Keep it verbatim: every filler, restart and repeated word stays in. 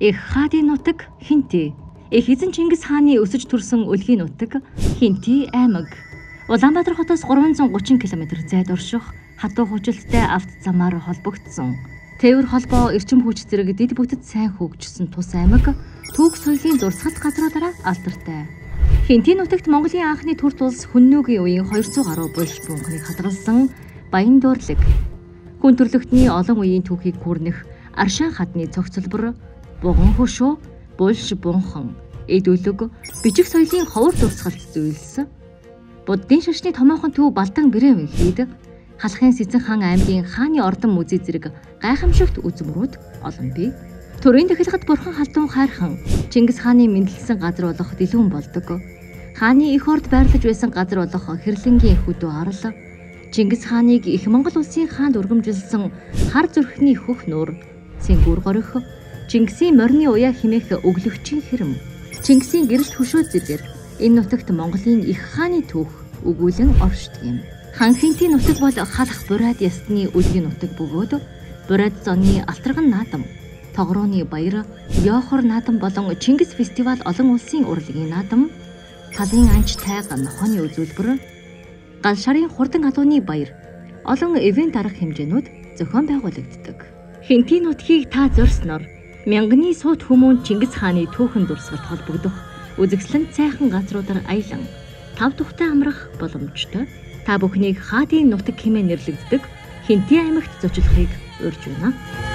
Их хаадын нутаг Хинти. Их эзэн Чингис хааны өсөж төрсөн өлгийн нутаг Хинти аймаг. Улаанбаатар хотоос гурван зуун гучин километр зайд орших хатуу хуучилттай авто замаар холбогдсон. Тээвэр холбоо эрчим хүч зэрэг дэд бүтэд сайн хөгжсөн тус аймаг түүх соёлын дурсгал газруудаараа алдартай. Хинти нутагт Монголын анхны төрт улс Хүннүгийн үеийн хоёрсоо гаруй булш бунхныг хадгалсан Баян дуурлаг. Хүн төрлөختний олон үеийн түүхийг хүрнэх Аршаан хадны цогцлбор, Буган хөшөө, булш бунхан, эд өлөг, бичиг соёлын ховор дурсгалт зүйлс. Буддын шашны томоохон төв Балдан Брэм хэд Халахын Сэцэн хаан аймгийн хааны ордон музей зэрэг гайхамшигт үзмрүүд олон бий. Төрийн дахилгад бурхан халдун хайрхан Чингис хааны мэндэлсэн газар болох Дэлгүүн болдог. Хааны их орд байрлаж байсан газар болох Хэрлэнгийн хөдөө арал. Чингис хааныг их Монгол улсын хаанд өргөмжилсөн хар зүрхний хөх нуур, Цэнгүүр горих, Чингисийн морины уяа хэмээх өглөгчийн хэрэм. Чингисийн гэрэлт хөшөө зэвэр энэ нутагт Монголын их хааны түүх өгүүлэн оршдог юм. Хан Хинти нутаг бол халах бурайд ясны өлгийн нутаг бөгөөд бурайд зооны алтарган наадам, тогрооны баяр, Ёхор наадам болон Чингис фестивал олон улсын урлагийн наадам, талын анч тайга нохооны үзүүлбэр, гал шарын хурдан алууны баяр, олон ивент арга хэмжээнүүд зохион байгуулагддаг. Хинти нутгийг та зорсноор мянганы сууд хүмүүн Чингис хааны түүхэн дурсгалт холбогдох үзэгсэлэн цайхан газруудаар аялан тав тухтай амрах боломжтой. Та бүхнийг хаадын нутаг хэмээн нэрлэгддэг Хинти аймагт зочлохыг урьж байна.